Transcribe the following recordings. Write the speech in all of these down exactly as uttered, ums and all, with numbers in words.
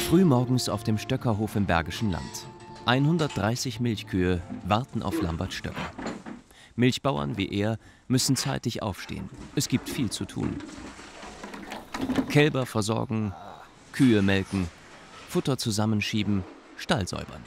Frühmorgens auf dem Stöckerhof im Bergischen Land. hundertdreißig Milchkühe warten auf Lambert Stöcker. Milchbauern wie er müssen zeitig aufstehen. Es gibt viel zu tun. Kälber versorgen, Kühe melken, Futter zusammenschieben, Stall säubern.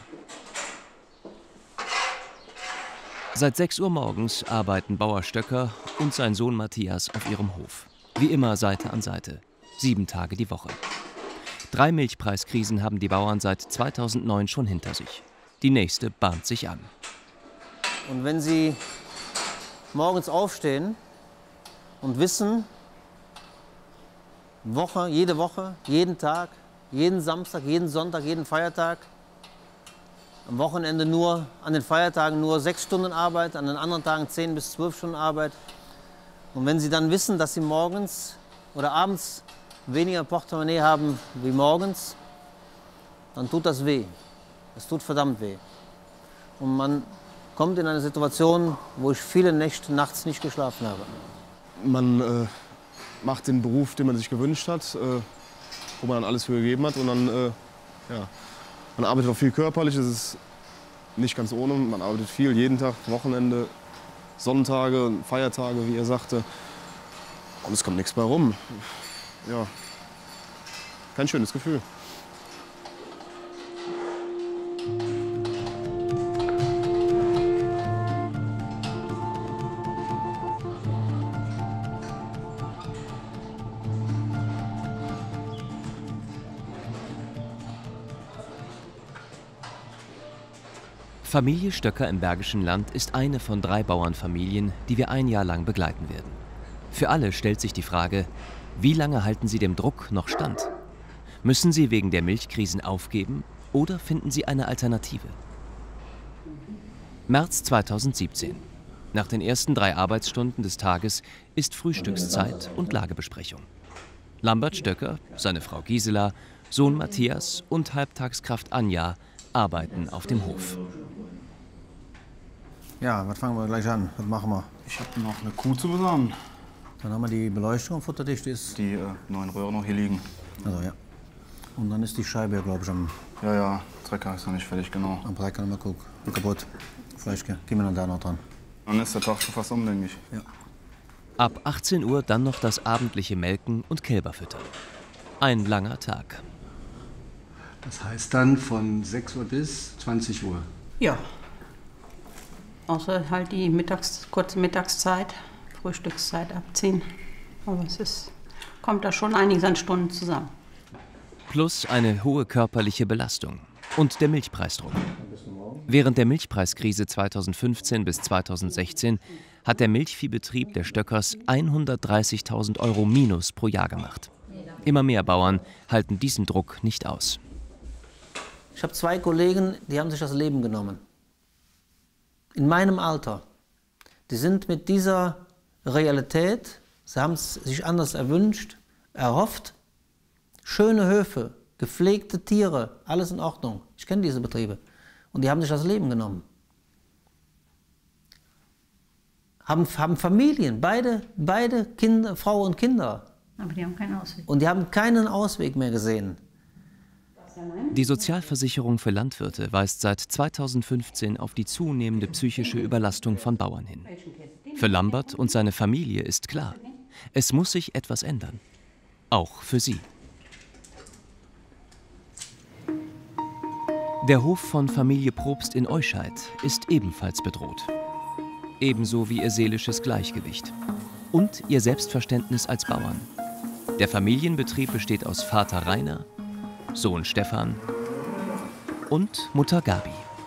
Seit sechs Uhr morgens arbeiten Bauer Stöcker und sein Sohn Matthias auf ihrem Hof. Wie immer Seite an Seite, sieben Tage die Woche. Drei Milchpreiskrisen haben die Bauern seit zweitausendneun schon hinter sich. Die nächste bahnt sich an. Und wenn Sie morgens aufstehen und wissen, Woche, jede Woche, jeden Tag, jeden Samstag, jeden Sonntag, jeden Feiertag, am Wochenende nur, an den Feiertagen nur sechs Stunden Arbeit, an den anderen Tagen zehn bis zwölf Stunden Arbeit. Und wenn Sie dann wissen, dass Sie morgens oder abends weniger Portemonnaie haben wie morgens, dann tut das weh. Es tut verdammt weh. Und man kommt in eine Situation, wo ich viele Nächte nachts nicht geschlafen habe. Man äh, macht den Beruf, den man sich gewünscht hat, äh, wo man dann alles für gegeben hat. Und dann, äh, ja, man arbeitet auch viel körperlich, das ist nicht ganz ohne. Man arbeitet viel, jeden Tag, Wochenende, Sonntage, Feiertage, wie er sagte. Und es kommt nichts bei rum. Ja, kein schönes Gefühl. Familie Stöcker im Bergischen Land ist eine von drei Bauernfamilien, die wir ein Jahr lang begleiten werden. Für alle stellt sich die Frage, wie lange halten sie dem Druck noch stand? Müssen sie wegen der Milchkrisen aufgeben oder finden sie eine Alternative? März zweitausendsiebzehn. Nach den ersten drei Arbeitsstunden des Tages ist Frühstückszeit und Lagebesprechung. Lambert Stöcker, seine Frau Gisela, Sohn Matthias und Halbtagskraft Anja arbeiten auf dem Hof. Ja, was fangen wir gleich an? Was machen wir? Ich habe noch eine Kuh zu besamen. Dann haben wir die Beleuchtung, futterdicht ist. Die äh, neuen Röhren noch hier liegen. Also ja. Und dann ist die Scheibe, glaube ich, am, Ja, ja, Trecker ist noch nicht fertig, genau. am Breikern. Mal gucken. Kaputt. Vielleicht gehen wir dann da noch dran. Dann ist der Tag schon fast um, denke ich. Ja. Ab achtzehn Uhr dann noch das abendliche Melken und Kälberfüttern. Ein langer Tag. Das heißt dann von sechs Uhr bis zwanzig Uhr. Ja. Außer halt die Mittags-, kurze Mittagszeit, Frühstückszeit abziehen. Aber es ist, kommt da schon einiges an Stunden zusammen. Plus eine hohe körperliche Belastung und der Milchpreisdruck. Während der Milchpreiskrise zweitausendfünfzehn bis zweitausendsechzehn hat der Milchviehbetrieb der Stöckers hundertdreißigtausend Euro Minus pro Jahr gemacht. Immer mehr Bauern halten diesen Druck nicht aus. Ich habe zwei Kollegen, die haben sich das Leben genommen. In meinem Alter. Die sind mit dieser Realität, sie haben es sich anders erwünscht, erhofft. Schöne Höfe, gepflegte Tiere, alles in Ordnung. Ich kenne diese Betriebe. Und die haben sich das Leben genommen. Haben, haben Familien, beide, beide Kinder, Frau und Kinder. Aber die haben keinen Ausweg. Und die haben keinen Ausweg mehr gesehen. Die Sozialversicherung für Landwirte weist seit zweitausendfünfzehn auf die zunehmende psychische Überlastung von Bauern hin. Für Lambert und seine Familie ist klar, es muss sich etwas ändern. Auch für sie. Der Hof von Familie Probst in Euscheid ist ebenfalls bedroht. Ebenso wie ihr seelisches Gleichgewicht. Und ihr Selbstverständnis als Bauern. Der Familienbetrieb besteht aus Vater Rainer, Sohn Stefan und Mutter Gabi.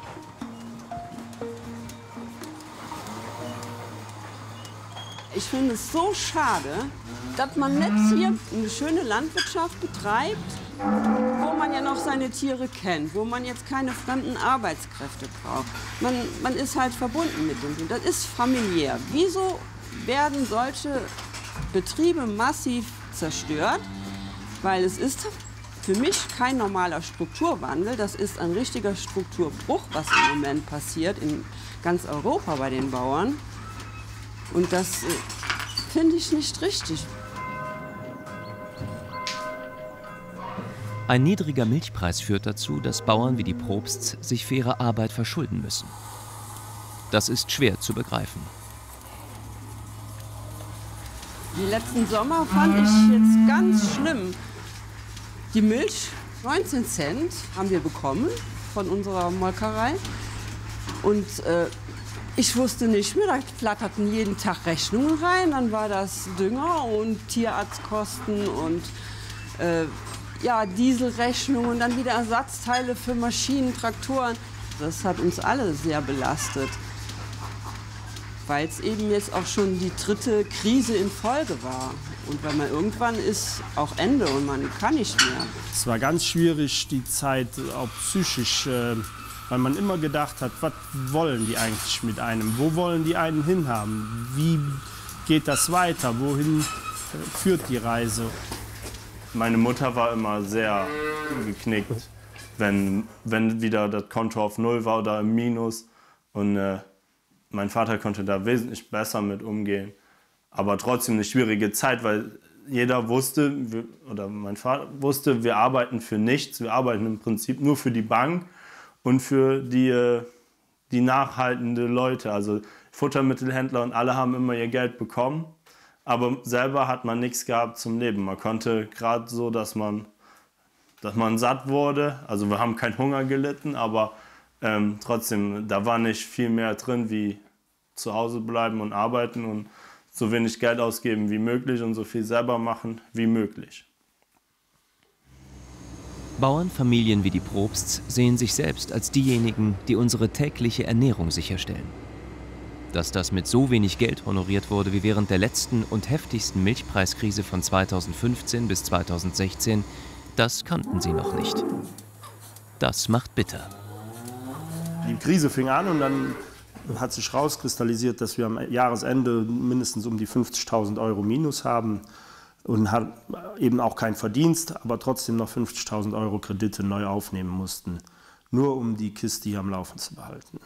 Ich finde es so schade, dass man jetzt hier eine schöne Landwirtschaft betreibt, wo man ja noch seine Tiere kennt, wo man jetzt keine fremden Arbeitskräfte braucht. Man, man ist halt verbunden mit dem Tier. Das ist familiär. Wieso werden solche Betriebe massiv zerstört? Weil es ist für mich kein normaler Strukturwandel. Das ist ein richtiger Strukturbruch, was im Moment passiert in ganz Europa bei den Bauern. Und das äh, finde ich nicht richtig. Ein niedriger Milchpreis führt dazu, dass Bauern wie die Probsts sich für ihre Arbeit verschulden müssen. Das ist schwer zu begreifen. Die letzten Sommer fand ich jetzt ganz schlimm. Die Milch, neunzehn Cent haben wir bekommen von unserer Molkerei. Und äh, ich wusste nicht mehr, da flatterten jeden Tag Rechnungen rein. Dann war das Dünger und Tierarztkosten und äh, ja, Dieselrechnungen und dann wieder Ersatzteile für Maschinen, Traktoren. Das hat uns alle sehr belastet, weil es eben jetzt auch schon die dritte Krise in Folge war. Und wenn man irgendwann ist auch Ende und man kann nicht mehr. Es war ganz schwierig, die Zeit, auch psychisch, äh, weil man immer gedacht hat, was wollen die eigentlich mit einem? Wo wollen die einen hinhaben? Wie geht das weiter? Wohin äh, führt die Reise? Meine Mutter war immer sehr geknickt, wenn, wenn wieder das Konto auf Null war oder im Minus. Und äh, mein Vater konnte da wesentlich besser mit umgehen. Aber trotzdem eine schwierige Zeit, weil jeder wusste, oder mein Vater wusste, wir arbeiten für nichts. Wir arbeiten im Prinzip nur für die Bank und für die, die nachhaltende Leute. Also Futtermittelhändler und alle haben immer ihr Geld bekommen. Aber selber hat man nichts gehabt zum Leben. Man konnte gerade so, dass man, dass man satt wurde. Also wir haben keinen Hunger gelitten, aber ähm, trotzdem, da war nicht viel mehr drin wie zu Hause bleiben und arbeiten und so wenig Geld ausgeben wie möglich und so viel selber machen wie möglich. Bauernfamilien wie die Probsts sehen sich selbst als diejenigen, die unsere tägliche Ernährung sicherstellen. Dass das mit so wenig Geld honoriert wurde wie während der letzten und heftigsten Milchpreiskrise von zweitausendfünfzehn bis zweitausendsechzehn, das kannten sie noch nicht. Das macht bitter. Die Krise fing an und dann hat sich rauskristallisiert, dass wir am Jahresende mindestens um die fünfzigtausend Euro Minus haben und hat eben auch keinen Verdienst, aber trotzdem noch fünfzigtausend Euro Kredite neu aufnehmen mussten, nur um die Kiste hier am Laufen zu behalten.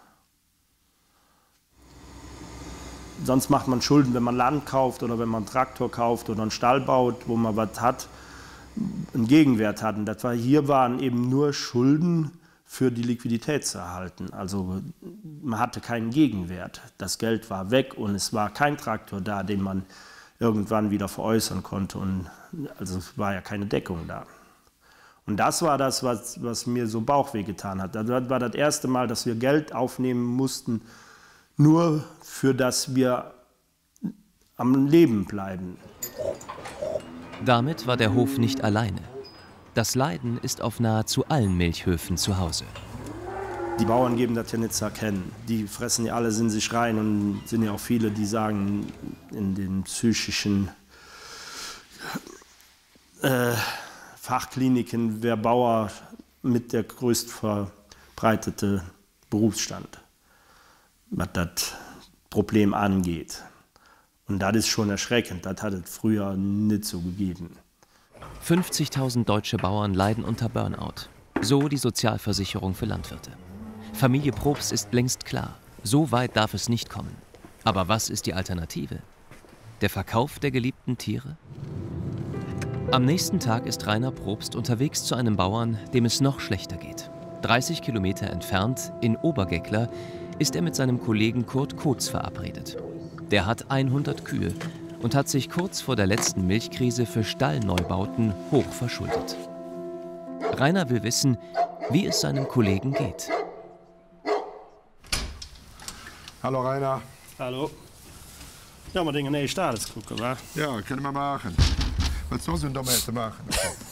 Sonst macht man Schulden, wenn man Land kauft oder wenn man einen Traktor kauft oder einen Stall baut, wo man was hat, einen Gegenwert hat. Und das war, hier waren eben nur Schulden für die Liquidität zu erhalten. Also man hatte keinen Gegenwert. Das Geld war weg und es war kein Traktor da, den man irgendwann wieder veräußern konnte. Und also es war ja keine Deckung da. Und das war das, was, was mir so Bauchweh getan hat. Das war das erste Mal, dass wir Geld aufnehmen mussten, nur für das wir am Leben bleiben. Damit war der Hof nicht alleine. Das Leiden ist auf nahezu allen Milchhöfen zu Hause. Die Bauern geben das ja nicht zu erkennen. Die fressen ja alles in sich rein und sind ja auch viele, die sagen, in den psychischen äh, Fachkliniken wäre Bauer mit der größt verbreitete Berufsstand, was das Problem angeht. Und das ist schon erschreckend. Das hat es früher nicht so gegeben. fünfzigtausend deutsche Bauern leiden unter Burnout. So die Sozialversicherung für Landwirte. Familie Probst ist längst klar. So weit darf es nicht kommen. Aber was ist die Alternative? Der Verkauf der geliebten Tiere? Am nächsten Tag ist Rainer Probst unterwegs zu einem Bauern, dem es noch schlechter geht. dreißig Kilometer entfernt, in Obergeckler, ist er mit seinem Kollegen Kurt Kotz verabredet. Der hat hundert Kühe und hat sich kurz vor der letzten Milchkrise für Stallneubauten hoch verschuldet. Rainer will wissen, wie es seinem Kollegen geht. Hallo Rainer. Hallo. Ja, wir denken, nee, Stades gucken, wa? Ja, können wir machen. Was soll man damit machen?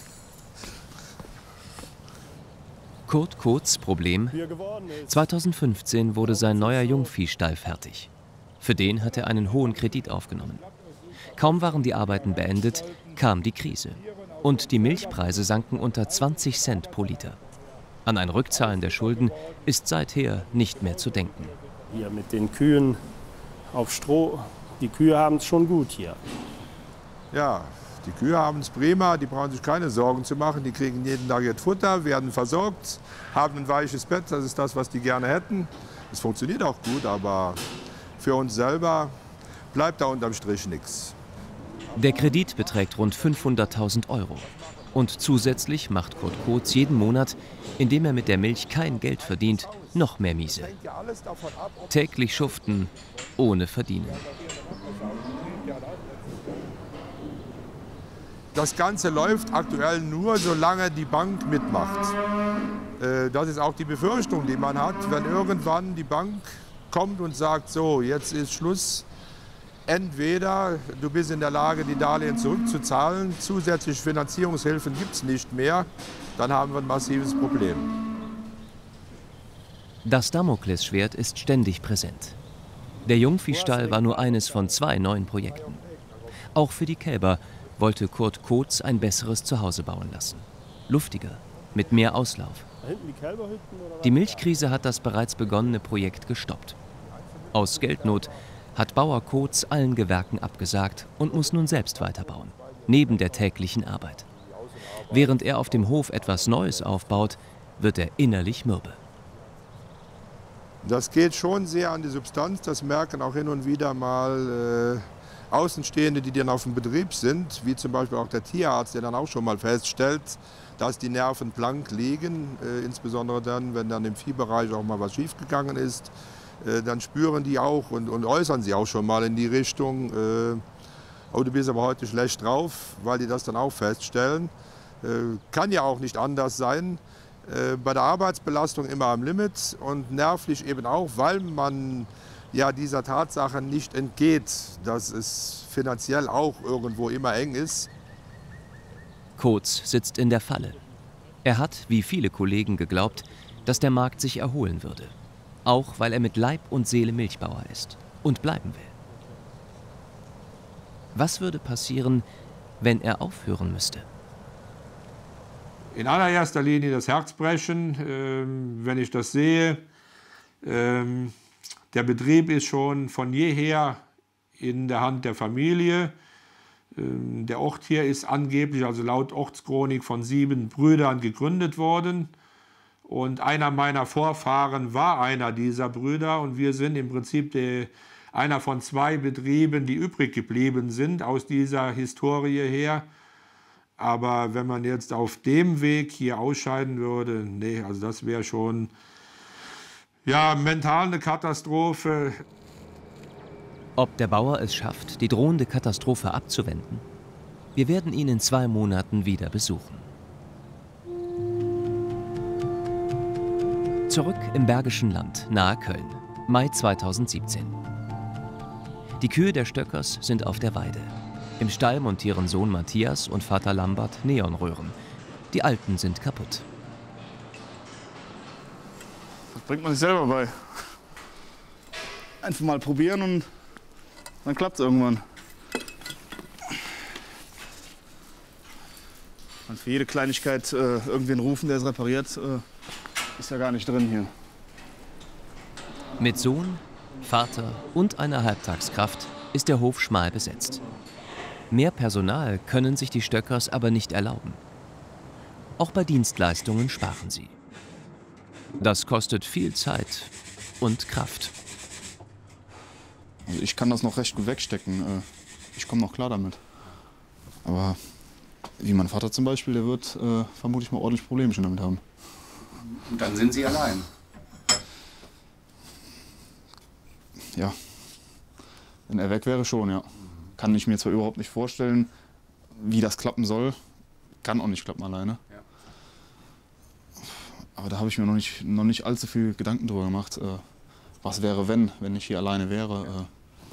Kurt Kotz' Problem: zweitausendfünfzehn wurde sein neuer Jungviehstall fertig. Für den hat er einen hohen Kredit aufgenommen. Kaum waren die Arbeiten beendet, kam die Krise. Und die Milchpreise sanken unter zwanzig Cent pro Liter. An ein Rückzahlen der Schulden ist seither nicht mehr zu denken. Hier mit den Kühen auf Stroh, die Kühe haben es schon gut hier. Ja, die Kühe haben es prima, die brauchen sich keine Sorgen zu machen. Die kriegen jeden Tag ihr Futter, werden versorgt, haben ein weiches Bett, das ist das, was die gerne hätten. Es funktioniert auch gut, aber für uns selber bleibt da unterm Strich nichts. Der Kredit beträgt rund fünfhunderttausend Euro. Und zusätzlich macht Kurt Kotz jeden Monat, indem er mit der Milch kein Geld verdient, noch mehr miese. Täglich schuften, ohne verdienen. Das Ganze läuft aktuell nur, solange die Bank mitmacht. Das ist auch die Befürchtung, die man hat, wenn irgendwann die Bank kommt und sagt, so, jetzt ist Schluss. Entweder du bist in der Lage, die Darlehen zurückzuzahlen, zusätzliche Finanzierungshilfen gibt es nicht mehr, dann haben wir ein massives Problem. Das Damoklesschwert ist ständig präsent. Der Jungviehstall war nur eines von zwei neuen Projekten. Auch für die Kälber wollte Kurt Kotz ein besseres Zuhause bauen lassen. Luftiger, mit mehr Auslauf. Die Milchkrise hat das bereits begonnene Projekt gestoppt. Aus Geldnot hat Bauer Kotz allen Gewerken abgesagt und muss nun selbst weiterbauen, neben der täglichen Arbeit. Während er auf dem Hof etwas Neues aufbaut, wird er innerlich mürbe. Das geht schon sehr an die Substanz, das merken auch hin und wieder mal äh, Außenstehende, die dann auf dem Betrieb sind, wie zum Beispiel auch der Tierarzt, der dann auch schon mal feststellt, dass die Nerven blank liegen, äh, insbesondere dann, wenn dann im Viehbereich auch mal was schiefgegangen ist. Dann spüren die auch und, und äußern sie auch schon mal in die Richtung, äh, oh, du bist aber heute schlecht drauf, weil die das dann auch feststellen. Äh, kann ja auch nicht anders sein. Äh, bei der Arbeitsbelastung immer am Limit und nervlich eben auch, weil man ja dieser Tatsache nicht entgeht, dass es finanziell auch irgendwo immer eng ist. Kotz sitzt in der Falle. Er hat, wie viele Kollegen, geglaubt, dass der Markt sich erholen würde. Auch weil er mit Leib und Seele Milchbauer ist und bleiben will. Was würde passieren, wenn er aufhören müsste? In allererster Linie das Herz brechen, äh, wenn ich das sehe. Ähm, der Betrieb ist schon von jeher in der Hand der Familie. Ähm, der Ort hier ist angeblich, also laut Ortschronik, von sieben Brüdern gegründet worden. Und einer meiner Vorfahren war einer dieser Brüder und wir sind im Prinzip die, einer von zwei Betrieben, die übrig geblieben sind aus dieser Historie her. Aber wenn man jetzt auf dem Weg hier ausscheiden würde, nee, also das wäre schon ja, mental eine Katastrophe. Ob der Bauer es schafft, die drohende Katastrophe abzuwenden? Wir werden ihn in zwei Monaten wieder besuchen. Zurück im Bergischen Land, nahe Köln, Mai zweitausendsiebzehn. Die Kühe der Stöckers sind auf der Weide. Im Stall montieren Sohn Matthias und Vater Lambert Neonröhren. Die alten sind kaputt. Das bringt man sich selber bei. Einfach mal probieren und dann klappt es irgendwann. Und für jede Kleinigkeit äh, irgendwen rufen, der es repariert, äh, ist ja gar nicht drin hier. Mit Sohn, Vater und einer Halbtagskraft ist der Hof schmal besetzt. Mehr Personal können sich die Stöckers aber nicht erlauben. Auch bei Dienstleistungen sparen sie. Das kostet viel Zeit und Kraft. Also ich kann das noch recht gut wegstecken. Ich komme noch klar damit. Aber wie mein Vater zum Beispiel, der wird äh, vermutlich mal ordentlich Probleme schon damit haben. Und dann sind Sie allein. Ja. Wenn er weg wäre, schon, ja. Kann ich mir zwar überhaupt nicht vorstellen, wie das klappen soll. Kann auch nicht klappen alleine. Ja. Aber da habe ich mir noch nicht, noch nicht allzu viel Gedanken drüber gemacht. Äh, was wäre, wenn, wenn ich hier alleine wäre. Äh,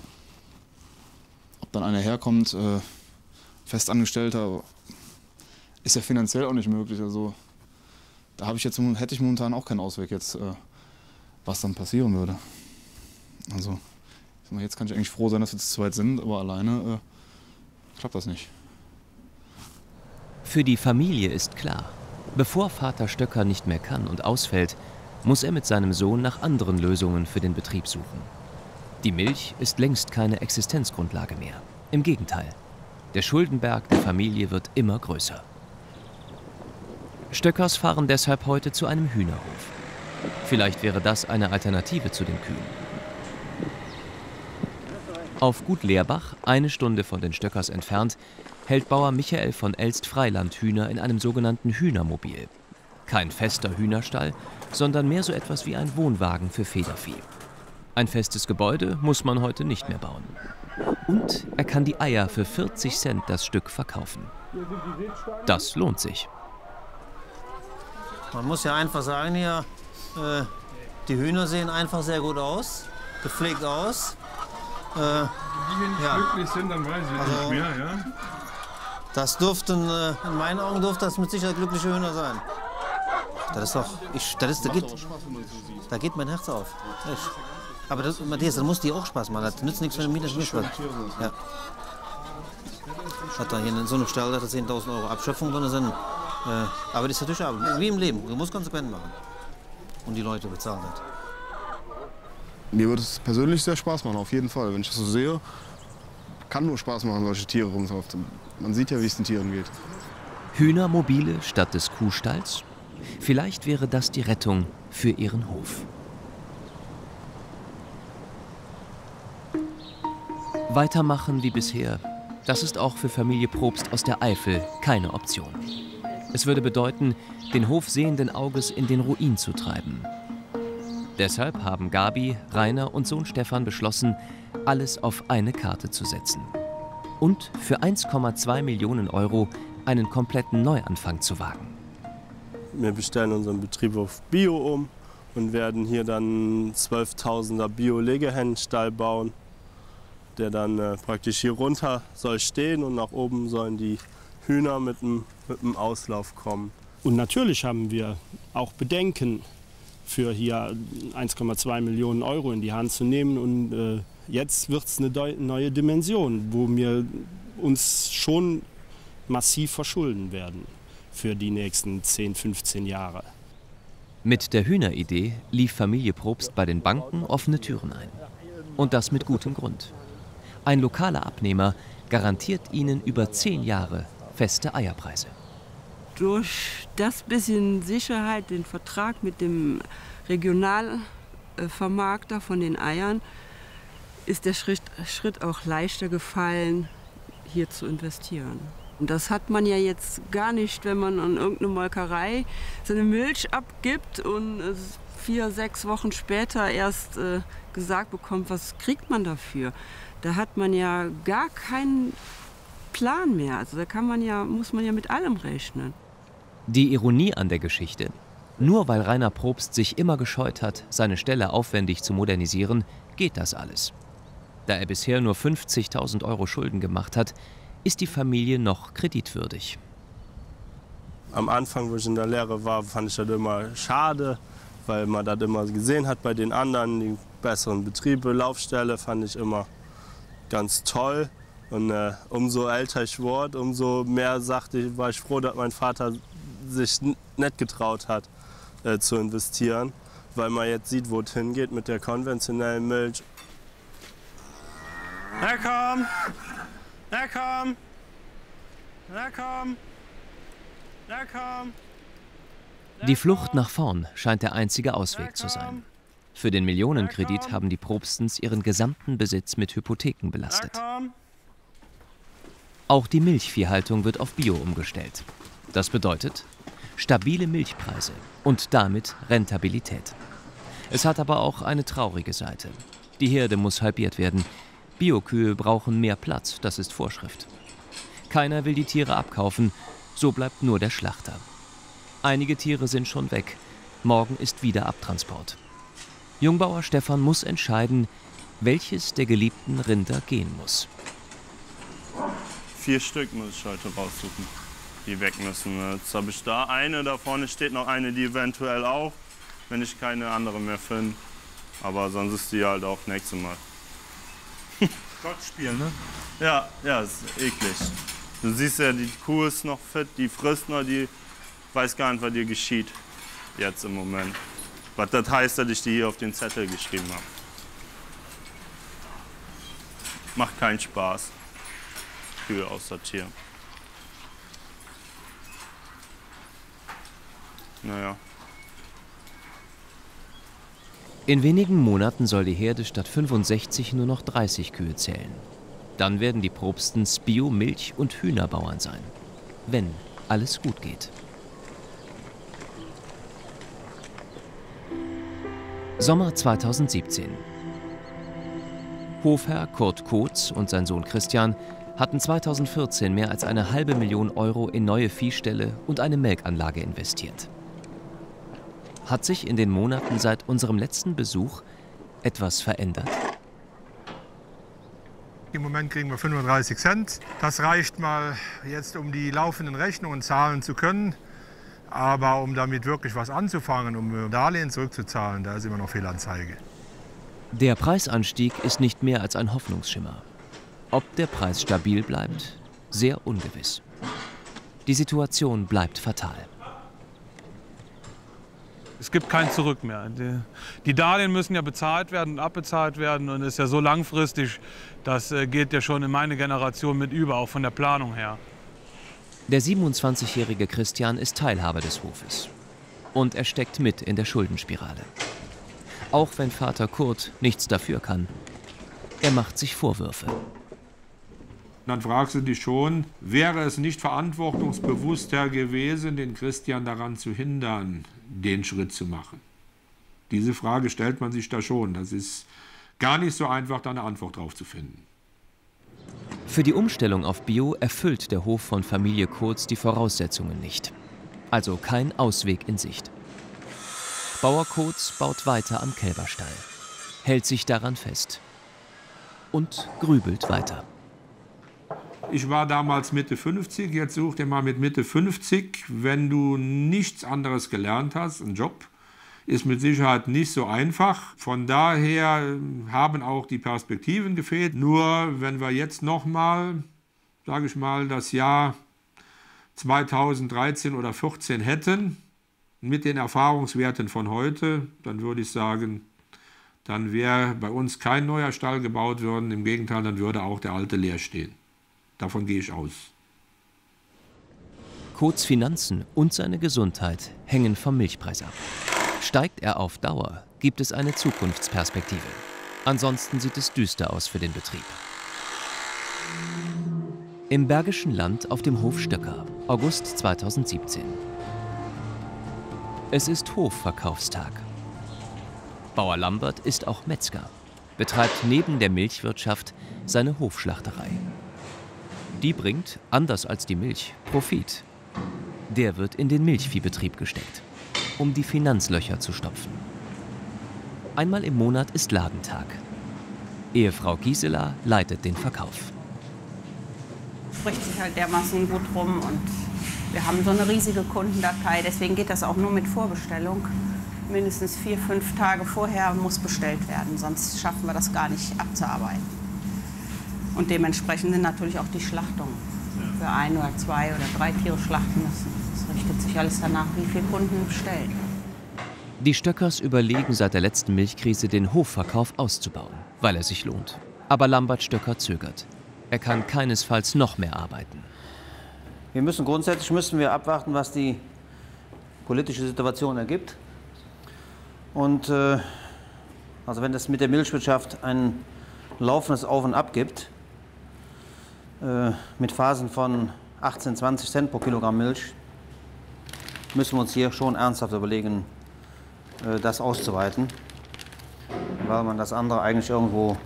ob dann einer herkommt, äh, Festangestellter, ist ja finanziell auch nicht möglich. Also, da habe ich jetzt, hätte ich momentan auch keinen Ausweg, jetzt, äh, was dann passieren würde. Also, jetzt kann ich eigentlich froh sein, dass wir zu zweit sind, aber alleine äh, klappt das nicht. Für die Familie ist klar, bevor Vater Stöcker nicht mehr kann und ausfällt, muss er mit seinem Sohn nach anderen Lösungen für den Betrieb suchen. Die Milch ist längst keine Existenzgrundlage mehr. Im Gegenteil, der Schuldenberg der Familie wird immer größer. Stöckers fahren deshalb heute zu einem Hühnerhof. Vielleicht wäre das eine Alternative zu den Kühen. Auf Gut Leerbach, eine Stunde von den Stöckers entfernt, hält Bauer Michael von Elst-Freiland Hühner in einem sogenannten Hühnermobil. Kein fester Hühnerstall, sondern mehr so etwas wie ein Wohnwagen für Federvieh. Ein festes Gebäude muss man heute nicht mehr bauen. Und er kann die Eier für vierzig Cent das Stück verkaufen. Das lohnt sich. Man muss ja einfach sagen hier, äh, die Hühner sehen einfach sehr gut aus, gepflegt aus. Äh, Wenn die ja. glücklich sind, dann weiß ich Also, nicht mehr. Ja? Das dürften, äh, in meinen Augen dürfte das mit Sicherheit glückliche Hühner sein. Das ist doch, ich, das ist, da, geht, da geht mein Herz auf. Echt. Aber das, Matthias, dann muss dir auch Spaß machen. Das nützt nichts, wenn du Mieter wird. Ja. Hat da hier in so einem Stall, da zehntausend Euro Abschöpfung drin sind. Äh, aber das ist natürlich Arbeit. Wie im Leben. Du musst konsequent machen. Und die Leute bezahlen das. Mir würde es persönlich sehr Spaß machen, auf jeden Fall. Wenn ich das so sehe, kann nur Spaß machen, solche Tiere rumzulaufen. Man sieht ja, wie es den Tieren geht. Hühnermobile statt des Kuhstalls? Vielleicht wäre das die Rettung für ihren Hof. Weitermachen wie bisher, das ist auch für Familie Probst aus der Eifel keine Option. Es würde bedeuten, den Hof sehenden Auges in den Ruin zu treiben. Deshalb haben Gabi, Rainer und Sohn Stefan beschlossen, alles auf eine Karte zu setzen. Und für eins Komma zwei Millionen Euro einen kompletten Neuanfang zu wagen. Wir bestellen unseren Betrieb auf Bio um und werden hier dann einen zwölftausender Bio-Legehennenstall bauen, der dann äh, praktisch hier runter soll stehen und nach oben sollen die Hühner mit dem, mit dem Auslauf kommen. Und natürlich haben wir auch Bedenken, für hier eins Komma zwei Millionen Euro in die Hand zu nehmen. Und äh, jetzt wird es eine neue Dimension, wo wir uns schon massiv verschulden werden für die nächsten zehn, fünfzehn Jahre. Mit der Hühneridee lief Familie Probst bei den Banken offene Türen ein. Und das mit gutem Grund. Ein lokaler Abnehmer garantiert ihnen über zehn Jahre feste Eierpreise. Durch das bisschen Sicherheit, den Vertrag mit dem Regionalvermarkter von den Eiern, ist der Schritt, Schritt auch leichter gefallen, hier zu investieren. Und das hat man ja jetzt gar nicht, wenn man an irgendeine Molkerei seine Milch abgibt und vier, sechs Wochen später erst äh, gesagt bekommt, was kriegt man dafür. Da hat man ja gar keinen Plan mehr. Also da kann man ja, muss man ja mit allem rechnen. Die Ironie an der Geschichte: Nur weil Rainer Probst sich immer gescheut hat, seine Stelle aufwendig zu modernisieren, geht das alles. Da er bisher nur fünfzigtausend Euro Schulden gemacht hat, ist die Familie noch kreditwürdig. Am Anfang, wo ich in der Lehre war, fand ich das immer schade, weil man das immer gesehen hat bei den anderen, die besseren Betriebe, Laufstelle fand ich immer ganz toll. Und äh, umso älter ich wurde, umso mehr sagte ich, war ich froh, dass mein Vater sich nicht getraut hat, äh, zu investieren, weil man jetzt sieht, wo es hingeht mit der konventionellen Milch. Na komm! Na komm! Na komm! Na komm! Die Flucht nach vorn scheint der einzige Ausweg zu sein. Für den Millionenkredit haben die Probstens ihren gesamten Besitz mit Hypotheken belastet. Auch die Milchviehhaltung wird auf Bio umgestellt. Das bedeutet stabile Milchpreise und damit Rentabilität. Es hat aber auch eine traurige Seite. Die Herde muss halbiert werden. Biokühe brauchen mehr Platz, das ist Vorschrift. Keiner will die Tiere abkaufen, so bleibt nur der Schlachter. Einige Tiere sind schon weg, morgen ist wieder Abtransport. Jungbauer Stefan muss entscheiden, welches der geliebten Rinder gehen muss. Vier Stück muss ich heute raussuchen, die weg müssen. Jetzt habe ich da eine, da vorne steht noch eine, die eventuell auch, wenn ich keine andere mehr finde. Aber sonst ist die halt auch nächstes Mal. Gott spielen, ne? Ja, ja, ist eklig. Du siehst ja, die Kuh ist noch fit, die frisst noch, die weiß gar nicht, was ihr geschieht. Jetzt im Moment. Was das heißt, dass ich die hier auf den Zettel geschrieben habe. Macht keinen Spaß. Kühe aussortieren. Naja. In wenigen Monaten soll die Herde statt fünfundsechzig nur noch dreißig Kühe zählen. Dann werden die Probstens Bio-, Milch- und Hühnerbauern sein. Wenn alles gut geht. Sommer zweitausendsiebzehn. Hofherr Kurt Kotz und sein Sohn Christian hatten zweitausendvierzehn mehr als eine halbe Million Euro in neue Viehställe und eine Melkanlage investiert. Hat sich in den Monaten seit unserem letzten Besuch etwas verändert? Im Moment kriegen wir fünfunddreißig Cent. Das reicht mal jetzt, um die laufenden Rechnungen zahlen zu können. Aber um damit wirklich was anzufangen, um Darlehen zurückzuzahlen, da ist immer noch Fehlanzeige. Der Preisanstieg ist nicht mehr als ein Hoffnungsschimmer. Ob der Preis stabil bleibt, sehr ungewiss. Die Situation bleibt fatal. Es gibt kein Zurück mehr. Die, die Darlehen müssen ja bezahlt werden und abbezahlt werden und ist ja so langfristig, das geht ja schon in meine Generation mit über, auch von der Planung her. Der siebenundzwanzigjährige Christian ist Teilhaber des Hofes. Und er steckt mit in der Schuldenspirale. Auch wenn Vater Kurt nichts dafür kann. Er macht sich Vorwürfe. Dann fragst du dich schon, wäre es nicht verantwortungsbewusster gewesen, den Christian daran zu hindern, den Schritt zu machen? Diese Frage stellt man sich da schon. Das ist gar nicht so einfach, da eine Antwort drauf zu finden. Für die Umstellung auf Bio erfüllt der Hof von Familie Kotz die Voraussetzungen nicht. Also kein Ausweg in Sicht. Bauer Kotz baut weiter am Kälberstall, hält sich daran fest und grübelt weiter. Ich war damals Mitte fünfzig, jetzt such dir mal mit Mitte fünfzig, wenn du nichts anderes gelernt hast, einen Job, ist mit Sicherheit nicht so einfach. Von daher haben auch die Perspektiven gefehlt. Nur wenn wir jetzt nochmal, sage ich mal, das Jahr zweitausenddreizehn oder vierzehn hätten, mit den Erfahrungswerten von heute, dann würde ich sagen, dann wäre bei uns kein neuer Stall gebaut worden. Im Gegenteil, dann würde auch der alte leer stehen. Davon gehe ich aus. Kotz' Finanzen und seine Gesundheit hängen vom Milchpreis ab. Steigt er auf Dauer, gibt es eine Zukunftsperspektive. Ansonsten sieht es düster aus für den Betrieb. Im Bergischen Land auf dem Hof Stöcker, August zweitausendsiebzehn. Es ist Hofverkaufstag. Bauer Lambert ist auch Metzger, betreibt neben der Milchwirtschaft seine Hofschlachterei. Die bringt, anders als die Milch, Profit. Der wird in den Milchviehbetrieb gesteckt, um die Finanzlöcher zu stopfen. Einmal im Monat ist Ladentag. Ehefrau Gisela leitet den Verkauf. Spricht sich halt dermaßen gut rum und wir haben so eine riesige Kundendatei, deswegen geht das auch nur mit Vorbestellung. Mindestens vier, fünf Tage vorher muss bestellt werden, sonst schaffen wir das gar nicht abzuarbeiten. Und dementsprechend sind natürlich auch die Schlachtungen. Für ein oder zwei oder drei Tiere schlachten müssen. Das richtet sich alles danach, wie viele Kunden bestellen. Die Stöckers überlegen seit der letzten Milchkrise, den Hofverkauf auszubauen, weil er sich lohnt. Aber Lambert Stöcker zögert. Er kann keinesfalls noch mehr arbeiten. Wir müssen grundsätzlich müssen wir abwarten, was die politische Situation ergibt. Und äh, also wenn das mit der Milchwirtschaft ein laufendes Auf und Ab gibt, äh, mit Phasen von achtzehn, zwanzig Cent pro Kilogramm Milch, müssen wir uns hier schon ernsthaft überlegen, äh, das auszuweiten, weil man das andere eigentlich irgendwo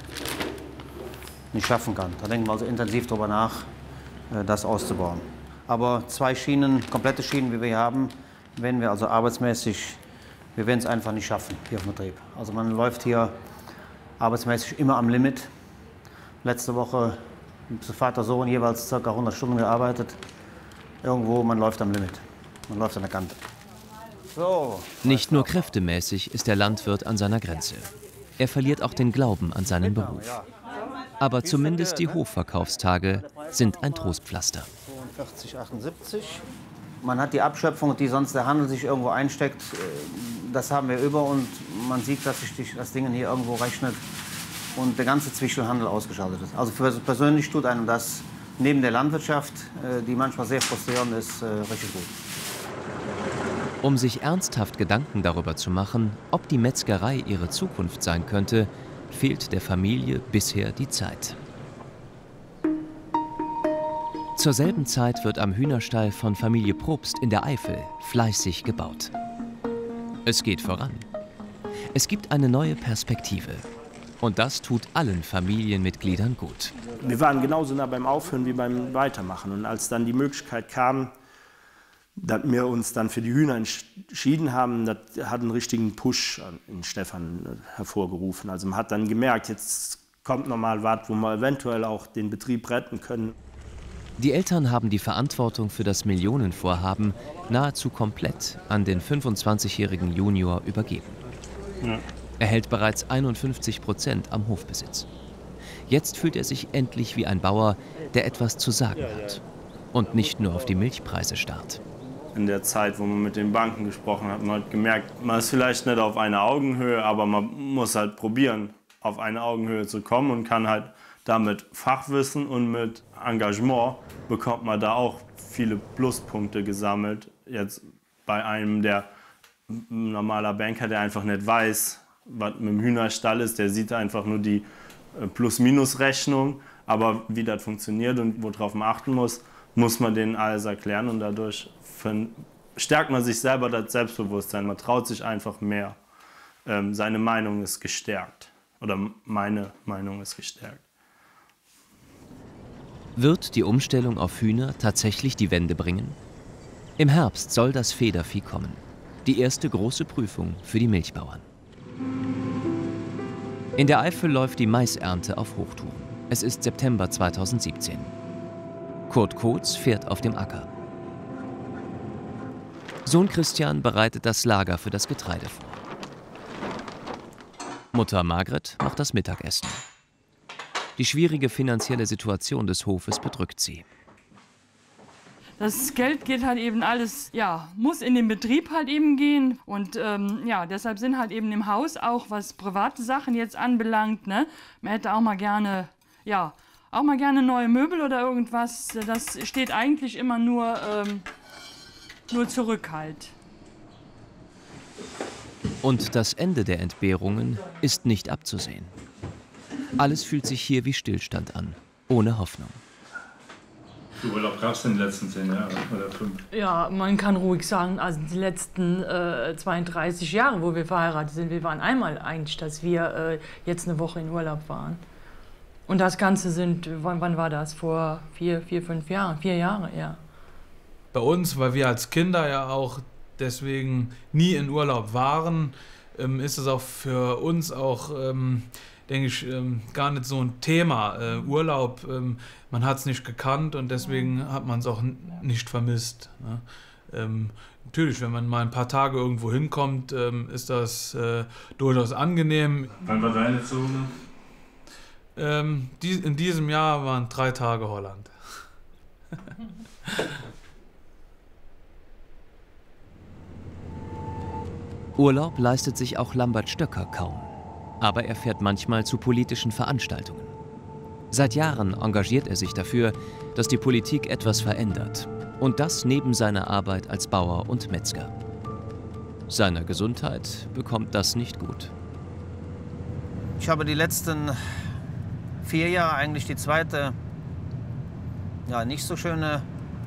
nicht schaffen kann. Da denken wir also intensiv darüber nach, äh, das auszubauen. Aber zwei Schienen, komplette Schienen, wie wir hier haben, werden wir also arbeitsmäßig, wir werden es einfach nicht schaffen hier im Betrieb. Also man läuft hier arbeitsmäßig immer am Limit. Letzte Woche zu Vater, Sohn jeweils ca. hundert Stunden gearbeitet. Irgendwo, man läuft am Limit. Man läuft an der Kante. So. Nicht nur kräftemäßig ist der Landwirt an seiner Grenze. Er verliert auch den Glauben an seinen Beruf. Aber zumindest die Hofverkaufstage sind ein Trostpflaster. vierzig, achtundsiebzig. Man hat die Abschöpfung, die sonst der Handel sich irgendwo einsteckt, das haben wir über und man sieht, dass sich das Ding hier irgendwo rechnet und der ganze Zwischenhandel ausgeschaltet ist. Also für persönlich tut einem das neben der Landwirtschaft, die manchmal sehr frustrierend ist, richtig gut. Um sich ernsthaft Gedanken darüber zu machen, ob die Metzgerei ihre Zukunft sein könnte, fehlt der Familie bisher die Zeit. Zur selben Zeit wird am Hühnerstall von Familie Probst in der Eifel fleißig gebaut. Es geht voran. Es gibt eine neue Perspektive. Und das tut allen Familienmitgliedern gut. Wir waren genauso nah beim Aufhören wie beim Weitermachen. Und als dann die Möglichkeit kam, dass wir uns dann für die Hühner entschieden haben, das hat einen richtigen Push in Stefan hervorgerufen. Also man hat dann gemerkt, jetzt kommt noch mal was, wo wir eventuell auch den Betrieb retten können. Die Eltern haben die Verantwortung für das Millionenvorhaben nahezu komplett an den fünfundzwanzigjährigen Junior übergeben. Ja. Er hält bereits einundfünfzig Prozent am Hofbesitz. Jetzt fühlt er sich endlich wie ein Bauer, der etwas zu sagen hat und nicht nur auf die Milchpreise starrt. In der Zeit, wo man mit den Banken gesprochen hat, man hat gemerkt, man ist vielleicht nicht auf einer Augenhöhe, aber man muss halt probieren, auf eine Augenhöhe zu kommen und kann halt damit Fachwissen und mit Engagement bekommt man da auch viele Pluspunkte gesammelt. Jetzt bei einem, der ein normaler Banker, der einfach nicht weiß, was mit dem Hühnerstall ist, der sieht einfach nur die Plus-Minus-Rechnung, aber wie das funktioniert und worauf man achten muss, muss man denen alles erklären und dadurch stärkt man sich selber das Selbstbewusstsein, man traut sich einfach mehr. Ähm, seine Meinung ist gestärkt oder meine Meinung ist gestärkt. Wird die Umstellung auf Hühner tatsächlich die Wende bringen? Im Herbst soll das Federvieh kommen. Die erste große Prüfung für die Milchbauern. In der Eifel läuft die Maisernte auf Hochtouren. Es ist September zweitausendsiebzehn. Kurt Kotz fährt auf dem Acker. Sohn Christian bereitet das Lager für das Getreide vor. Mutter Margret macht das Mittagessen. Die schwierige finanzielle Situation des Hofes bedrückt sie. Das Geld geht halt eben alles, ja, muss in den Betrieb halt eben gehen. Und ähm, ja, deshalb sind halt eben im Haus auch, was private Sachen jetzt anbelangt, ne, man hätte auch mal gerne, ja, auch mal gerne neue Möbel oder irgendwas. Das steht eigentlich immer nur, ähm, nur zurück halt. Und das Ende der Entbehrungen ist nicht abzusehen. Alles fühlt sich hier wie Stillstand an, ohne Hoffnung. Wie viel Urlaub gab es in den letzten zehn Jahren oder fünf? Ja, man kann ruhig sagen, also die letzten äh, zweiunddreißig Jahre, wo wir verheiratet sind, wir waren einmal eigentlich, dass wir äh, jetzt eine Woche in Urlaub waren. Und das Ganze sind, wann, wann war das? Vor vier, vier, fünf Jahren, vier Jahre, ja. Bei uns, weil wir als Kinder ja auch deswegen nie in Urlaub waren, ähm, ist es auch für uns auch, ähm, denke ich, ähm, gar nicht so ein Thema. Äh, Urlaub, ähm, man hat es nicht gekannt und deswegen hat man es auch nicht vermisst. Ne? Ähm, natürlich, wenn man mal ein paar Tage irgendwo hinkommt, ähm, ist das äh, durchaus angenehm. Wann war deine Zone? Ähm, die, in diesem Jahr waren drei Tage Holland. Urlaub leistet sich auch Lambert Stöcker kaum. Aber er fährt manchmal zu politischen Veranstaltungen. Seit Jahren engagiert er sich dafür, dass die Politik etwas verändert. Und das neben seiner Arbeit als Bauer und Metzger. Seiner Gesundheit bekommt das nicht gut. Ich habe die letzten vier Jahre, eigentlich die zweite, ja, nicht so schöne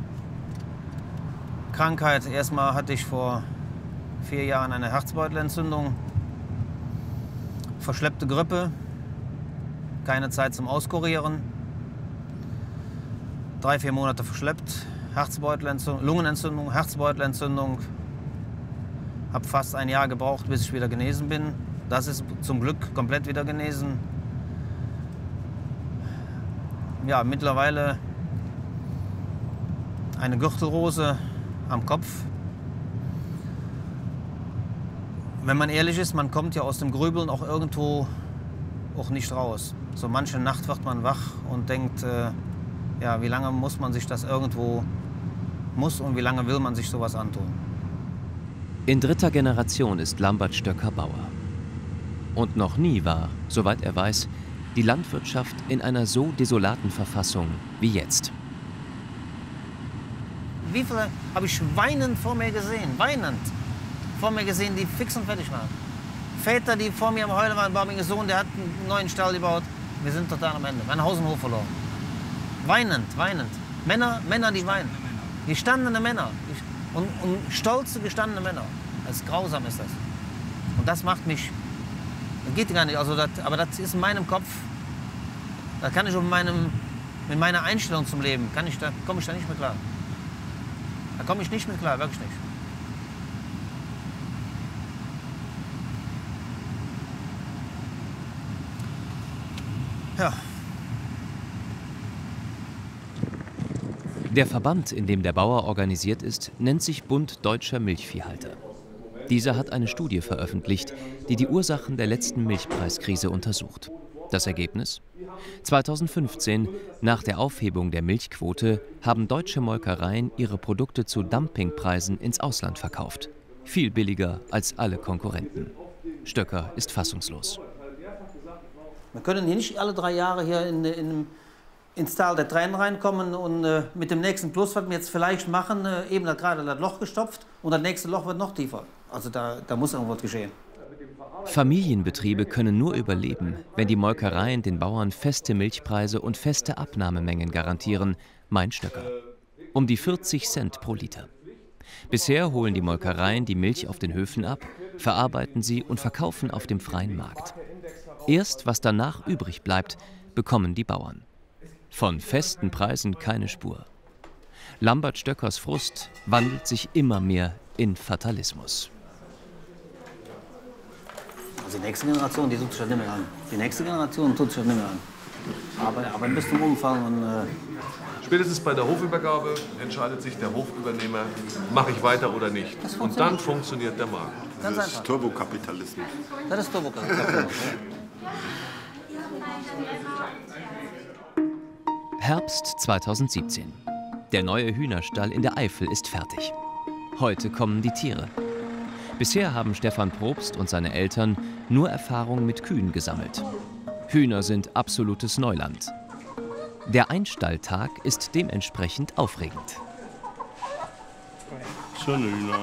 Krankheit. Erstmal hatte ich vor vier Jahren eine Herzbeutelentzündung. Verschleppte Grippe, keine Zeit zum Auskurieren, drei, vier Monate verschleppt, Herzbeutelentzündung, Lungenentzündung, Herzbeutelentzündung. Habe fast ein Jahr gebraucht, bis ich wieder genesen bin. Das ist zum Glück komplett wieder genesen. Ja, mittlerweile eine Gürtelrose am Kopf. Wenn man ehrlich ist, man kommt ja aus dem Grübeln auch irgendwo auch nicht raus. So manche Nacht wird man wach und denkt, äh, ja, wie lange muss man sich das irgendwo muss und wie lange will man sich sowas antun. In dritter Generation ist Lambert Stöcker Bauer. Und noch nie war, soweit er weiß, die Landwirtschaft in einer so desolaten Verfassung wie jetzt. Wie viele habe ich weinend vor mir gesehen, weinend. Vor mir gesehen, die fix und fertig waren. Väter, die vor mir am Heulen waren, Barbinger Sohn, der hat einen neuen Stall gebaut. Wir sind total am Ende. Wir haben Haus und Hof verloren. Weinend, weinend. Männer, Männer, die weinen. Gestandene Männer. Und, und stolze, gestandene Männer. Das ist grausam, ist das. Und das macht mich, das geht gar nicht, also das, aber das ist in meinem Kopf, da kann ich auf meinem, mit meiner Einstellung zum Leben, kann ich, da komme ich da nicht mehr klar. Da komme ich nicht mehr klar, wirklich nicht. Ja. Der Verband, in dem der Bauer organisiert ist, nennt sich Bund Deutscher Milchviehhalter. Dieser hat eine Studie veröffentlicht, die die Ursachen der letzten Milchpreiskrise untersucht. Das Ergebnis? zweitausendfünfzehn, nach der Aufhebung der Milchquote, haben deutsche Molkereien ihre Produkte zu Dumpingpreisen ins Ausland verkauft. Viel billiger als alle Konkurrenten. Stöcker ist fassungslos. Wir können hier nicht alle drei Jahre hier in, in, ins Tal der Tränen reinkommen und äh, mit dem nächsten Plus, was wir jetzt vielleicht machen, äh, eben hat gerade das Loch gestopft und das nächste Loch wird noch tiefer. Also da, da muss irgendwas geschehen. Familienbetriebe können nur überleben, wenn die Molkereien den Bauern feste Milchpreise und feste Abnahmemengen garantieren, meint Stöcker. Um die vierzig Cent pro Liter. Bisher holen die Molkereien die Milch auf den Höfen ab, verarbeiten sie und verkaufen auf dem freien Markt. Erst was danach übrig bleibt, bekommen die Bauern. Von festen Preisen keine Spur. Lambert Stöckers Frust wandelt sich immer mehr in Fatalismus. Also die nächste Generation, die tut sich das nicht mehr an. Die nächste Generation tut sich das nicht mehr an. Aber, aber bis zum Umfang und... Äh Spätestens bei der Hofübergabe entscheidet sich der Hofübernehmer, mache ich weiter oder nicht. Und dann funktioniert der Markt. Ganz das ist Turbokapitalismus. Das ist Turbokapitalismus. Herbst zweitausendsiebzehn. Der neue Hühnerstall in der Eifel ist fertig. Heute kommen die Tiere. Bisher haben Stefan Probst und seine Eltern nur Erfahrung mit Kühen gesammelt. Hühner sind absolutes Neuland. Der Einstalltag ist dementsprechend aufregend. Schöne Hühner.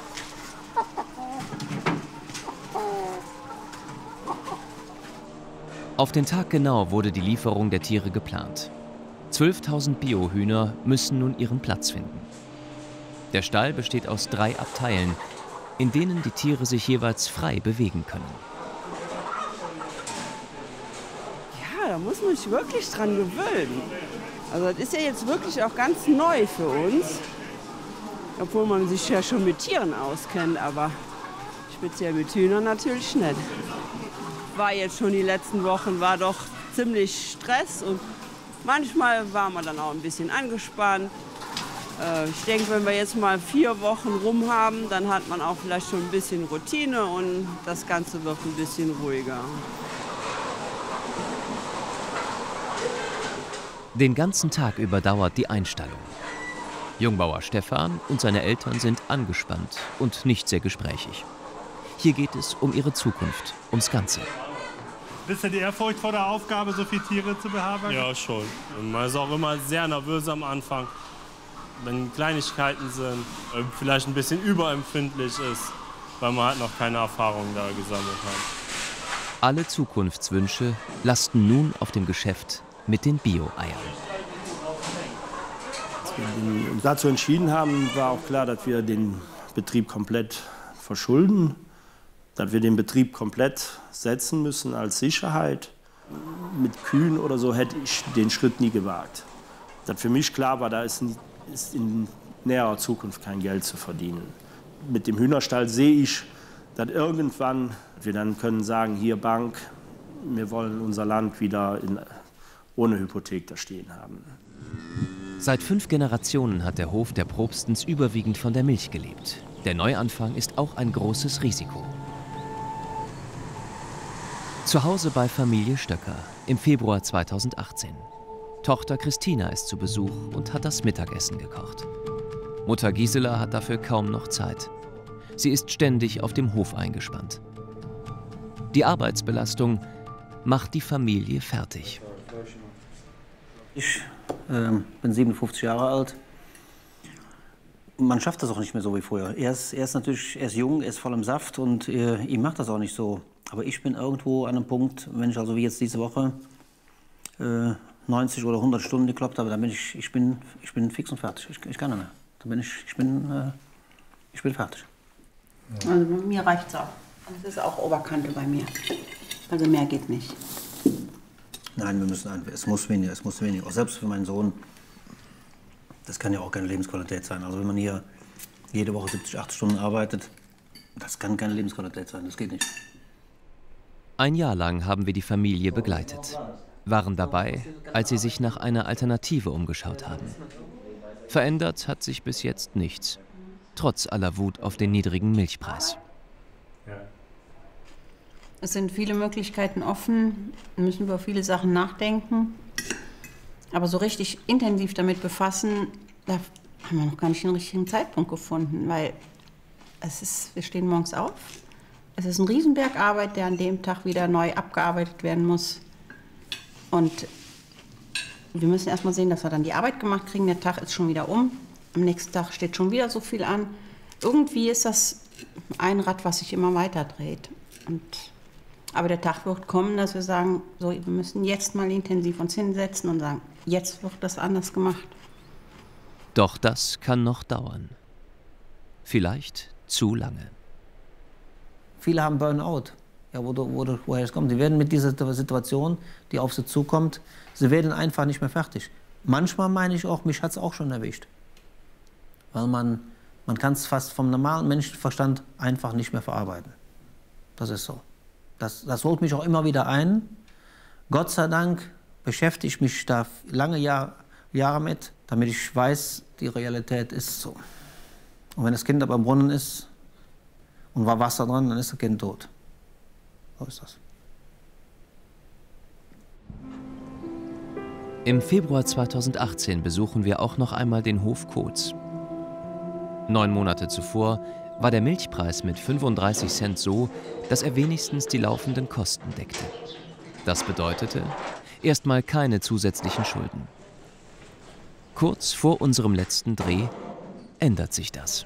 Auf den Tag genau wurde die Lieferung der Tiere geplant. zwölftausend Biohühner müssen nun ihren Platz finden. Der Stall besteht aus drei Abteilen, in denen die Tiere sich jeweils frei bewegen können. Ja, da muss man sich wirklich dran gewöhnen. Also das ist ja jetzt wirklich auch ganz neu für uns. Obwohl man sich ja schon mit Tieren auskennt, aber speziell mit Hühnern natürlich nicht. War jetzt schon die letzten Wochen, war doch ziemlich Stress und manchmal war man dann auch ein bisschen angespannt. Äh, ich denke, wenn wir jetzt mal vier Wochen rum haben, dann hat man auch vielleicht schon ein bisschen Routine und das Ganze wird ein bisschen ruhiger. Den ganzen Tag über dauert die Einstallung. Jungbauer Stefan und seine Eltern sind angespannt und nicht sehr gesprächig. Hier geht es um ihre Zukunft, ums Ganze. Bist du die Ehrfurcht vor der Aufgabe, so viele Tiere zu beherbergen? Ja, schon. Und man ist auch immer sehr nervös am Anfang, wenn Kleinigkeiten sind, vielleicht ein bisschen überempfindlich ist, weil man halt noch keine Erfahrung da gesammelt hat. Alle Zukunftswünsche lasten nun auf dem Geschäft mit den Bio-Eiern. Als wir uns dazu entschieden haben, war auch klar, dass wir den Betrieb komplett verschulden, dass wir den Betrieb komplett setzen müssen als Sicherheit. Mit Kühen oder so hätte ich den Schritt nie gewagt. Dass für mich klar war, da ist in näherer Zukunft kein Geld zu verdienen. Mit dem Hühnerstall sehe ich, dass irgendwann wir dann können sagen, hier Bank, wir wollen unser Land wieder in, ohne Hypothek da stehen haben. Seit fünf Generationen hat der Hof der Probstens überwiegend von der Milch gelebt. Der Neuanfang ist auch ein großes Risiko. Zu Hause bei Familie Stöcker im Februar zweitausendachtzehn. Tochter Christina ist zu Besuch und hat das Mittagessen gekocht. Mutter Gisela hat dafür kaum noch Zeit. Sie ist ständig auf dem Hof eingespannt. Die Arbeitsbelastung macht die Familie fertig. Ich äh, bin siebenundfünfzig Jahre alt. Man schafft das auch nicht mehr so wie früher. Er ist, er ist natürlich er ist jung, er ist voll im Saft und äh, ihm macht das auch nicht so. Aber ich bin irgendwo an einem Punkt, wenn ich also wie jetzt diese Woche äh, neunzig oder hundert Stunden gekloppt habe, dann bin ich, ich, bin, ich bin fix und fertig. Ich, ich kann nicht mehr. Dann bin ich, ich, bin, äh, ich bin fertig. Also bei mir reicht es auch. Das ist auch Oberkante bei mir. Also mehr geht nicht. Nein, wir müssen einfach, es muss weniger, es muss weniger. Auch selbst für meinen Sohn, das kann ja auch keine Lebensqualität sein. Also wenn man hier jede Woche siebzig, achtzig Stunden arbeitet, das kann keine Lebensqualität sein, das geht nicht. Ein Jahr lang haben wir die Familie begleitet, waren dabei, als sie sich nach einer Alternative umgeschaut haben. Verändert hat sich bis jetzt nichts, trotz aller Wut auf den niedrigen Milchpreis. Es sind viele Möglichkeiten offen, müssen über viele Sachen nachdenken. Aber so richtig intensiv damit befassen, da haben wir noch gar nicht den richtigen Zeitpunkt gefunden, weil es ist, wir stehen morgens auf. Es ist ein Riesenberg Arbeit, der an dem Tag wieder neu abgearbeitet werden muss. Und wir müssen erst mal sehen, dass wir dann die Arbeit gemacht kriegen. Der Tag ist schon wieder um. Am nächsten Tag steht schon wieder so viel an. Irgendwie ist das ein Rad, was sich immer weiter dreht. Und, aber der Tag wird kommen, dass wir sagen, so, wir müssen jetzt mal intensiv uns hinsetzen und sagen, jetzt wird das anders gemacht. Doch das kann noch dauern. Vielleicht zu lange. Viele haben Burnout, ja, wo, wo, woher es kommt. Sie werden mit dieser Situation, die auf sie zukommt, sie werden einfach nicht mehr fertig. Manchmal meine ich auch, mich hat es auch schon erwischt. Weil man, man kann es fast vom normalen Menschenverstand einfach nicht mehr verarbeiten. Das ist so. Das, das holt mich auch immer wieder ein. Gott sei Dank beschäftige ich mich da lange Jahr, Jahre mit, damit ich weiß, die Realität ist so. Und wenn das Kind aber im Brunnen ist und war Wasser dran, dann ist das Kind tot. So ist das. Im Februar zweitausendachtzehn besuchen wir auch noch einmal den Hof Kohl's. Neun Monate zuvor war der Milchpreis mit fünfunddreißig Cent so, dass er wenigstens die laufenden Kosten deckte. Das bedeutete erstmal keine zusätzlichen Schulden. Kurz vor unserem letzten Dreh ändert sich das.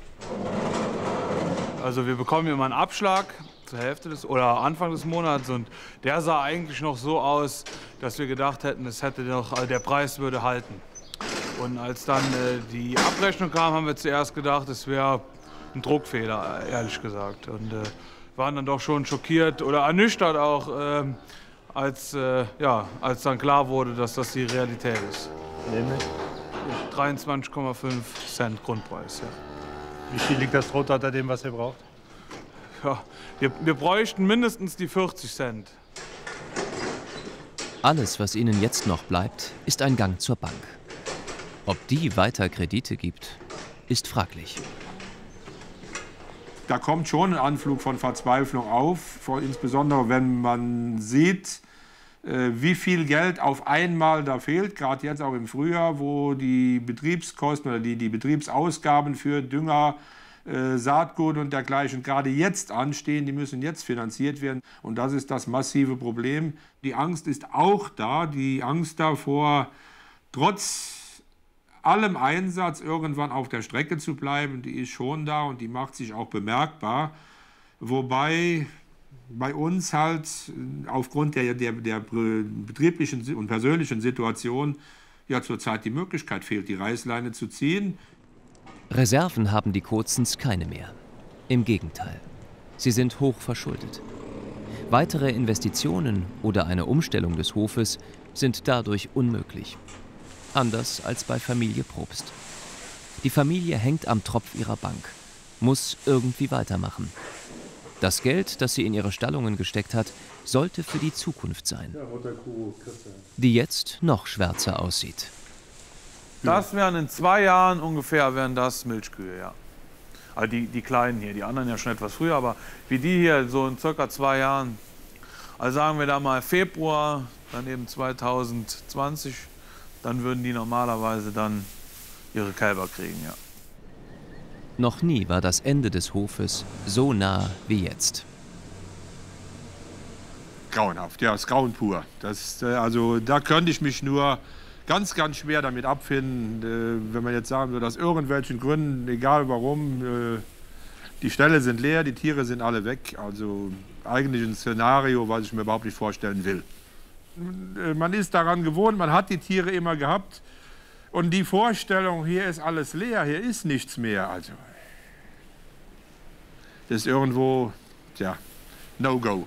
Also wir bekommen immer einen Abschlag zur Hälfte des oder Anfang des Monats und der sah eigentlich noch so aus, dass wir gedacht hätten, es hätte noch, also der Preis würde halten. Und als dann äh, die Abrechnung kam, haben wir zuerst gedacht, es wäre ein Druckfehler, ehrlich gesagt. Und äh, waren dann doch schon schockiert oder ernüchtert auch, äh, als, äh, ja, als dann klar wurde, dass das die Realität ist. Nämlich? dreiundzwanzig Komma fünf Cent Grundpreis, ja. Wie viel liegt das drunter unter dem, was ihr braucht? Ja, wir, wir bräuchten mindestens die vierzig Cent. Alles, was ihnen jetzt noch bleibt, ist ein Gang zur Bank. Ob die weiter Kredite gibt, ist fraglich. Da kommt schon ein Anflug von Verzweiflung auf, insbesondere wenn man sieht, wie viel Geld auf einmal da fehlt, gerade jetzt auch im Frühjahr, wo die Betriebskosten oder die, die Betriebsausgaben für Dünger, äh, Saatgut und dergleichen gerade jetzt anstehen, die müssen jetzt finanziert werden. Und das ist das massive Problem. Die Angst ist auch da, die Angst davor, trotz allem Einsatz irgendwann auf der Strecke zu bleiben, die ist schon da und die macht sich auch bemerkbar. Wobei bei uns halt aufgrund der, der, der betrieblichen und persönlichen Situation ja zurzeit die Möglichkeit fehlt, die Reißleine zu ziehen. Reserven haben die Kurzens keine mehr. Im Gegenteil, sie sind hoch verschuldet. Weitere Investitionen oder eine Umstellung des Hofes sind dadurch unmöglich. Anders als bei Familie Probst. Die Familie hängt am Tropf ihrer Bank, muss irgendwie weitermachen. Das Geld, das sie in ihre Stallungen gesteckt hat, sollte für die Zukunft sein, die jetzt noch schwärzer aussieht. Das wären in zwei Jahren ungefähr wären das Milchkühe, ja. Also die, die kleinen hier, die anderen ja schon etwas früher, aber wie die hier, so in circa zwei Jahren. Also sagen wir da mal Februar, dann eben zweitausendzwanzig, dann würden die normalerweise dann ihre Kälber kriegen, ja. Noch nie war das Ende des Hofes so nah wie jetzt. Grauenhaft, ja, das Grauen pur. Das, also, da könnte ich mich nur ganz, ganz schwer damit abfinden, wenn man jetzt sagen würde, aus irgendwelchen Gründen, egal warum, die Ställe sind leer, die Tiere sind alle weg. Also eigentlich ein Szenario, was ich mir überhaupt nicht vorstellen will. man ist daran gewohnt, man hat die Tiere immer gehabt. Und die Vorstellung, hier ist alles leer, hier ist nichts mehr. Also, das ist irgendwo, ja, No-Go.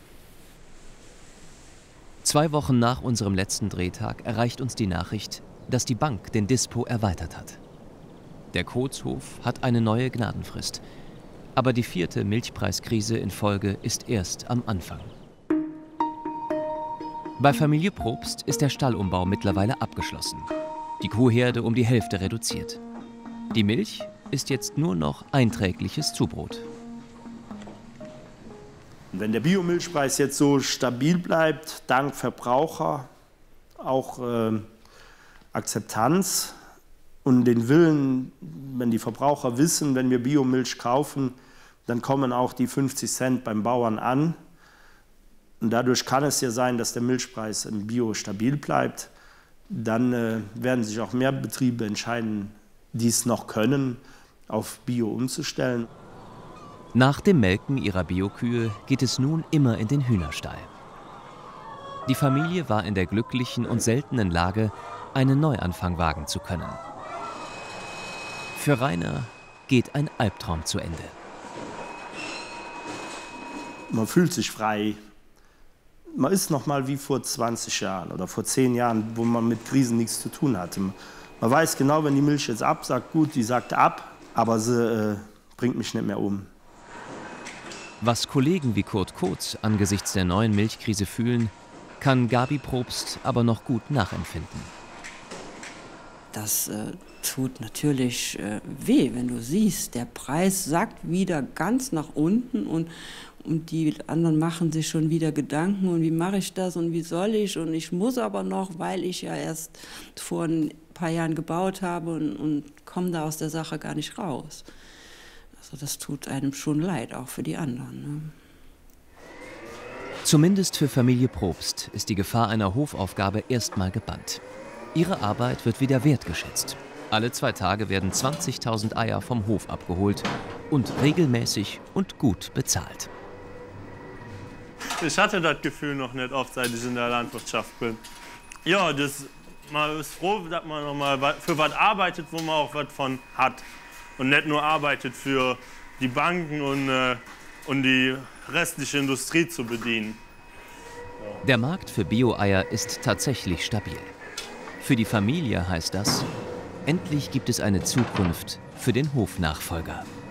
Zwei Wochen nach unserem letzten Drehtag erreicht uns die Nachricht, dass die Bank den Dispo erweitert hat. Der Kotshof hat eine neue Gnadenfrist. Aber die vierte Milchpreiskrise in Folge ist erst am Anfang. Bei Familie Probst ist der Stallumbau mittlerweile abgeschlossen. Die Kuhherde um die Hälfte reduziert. Die Milch ist jetzt nur noch einträgliches Zubrot. Wenn der Biomilchpreis jetzt so stabil bleibt, dank Verbraucher, auch äh, Akzeptanz und den Willen, wenn die Verbraucher wissen, wenn wir Biomilch kaufen, dann kommen auch die fünfzig Cent beim Bauern an. Und dadurch kann es ja sein, dass der Milchpreis im Bio stabil bleibt. Dann äh, werden sich auch mehr Betriebe entscheiden, die es noch können, auf Bio umzustellen. Nach dem Melken ihrer Biokühe geht es nun immer in den Hühnerstall. Die Familie war in der glücklichen und seltenen Lage, einen Neuanfang wagen zu können. Für Rainer geht ein Albtraum zu Ende. Man fühlt sich frei. Man ist noch mal wie vor zwanzig Jahren oder vor zehn Jahren, wo man mit Krisen nichts zu tun hatte. Man weiß genau, wenn die Milch jetzt absagt, gut, die sagt ab, aber sie äh, bringt mich nicht mehr um. Was Kollegen wie Kurt Kotz angesichts der neuen Milchkrise fühlen, kann Gabi Probst aber noch gut nachempfinden. Das äh, tut natürlich äh, weh, wenn du siehst, der Preis sackt wieder ganz nach unten und, und die anderen machen sich schon wieder Gedanken und wie mache ich das und wie soll ich und ich muss aber noch, weil ich ja erst vor ein paar Jahren gebaut habe und, und komme da aus der Sache gar nicht raus. Also das tut einem schon leid, auch für die anderen. Ne? Zumindest für Familie Probst ist die Gefahr einer Hofaufgabe erstmal gebannt. Ihre Arbeit wird wieder wertgeschätzt. Alle zwei Tage werden zwanzigtausend Eier vom Hof abgeholt und regelmäßig und gut bezahlt. Ich hatte das Gefühl noch nicht oft, seit ich in der Landwirtschaft bin. Ja, das, man ist froh, dass man noch mal für was arbeitet, wo man auch was von hat. Und nicht nur arbeitet für die Banken und, äh, und die restliche Industrie zu bedienen. Der Markt für Bio-Eier ist tatsächlich stabil. Für die Familie heißt das, endlich gibt es eine Zukunft für den Hofnachfolger.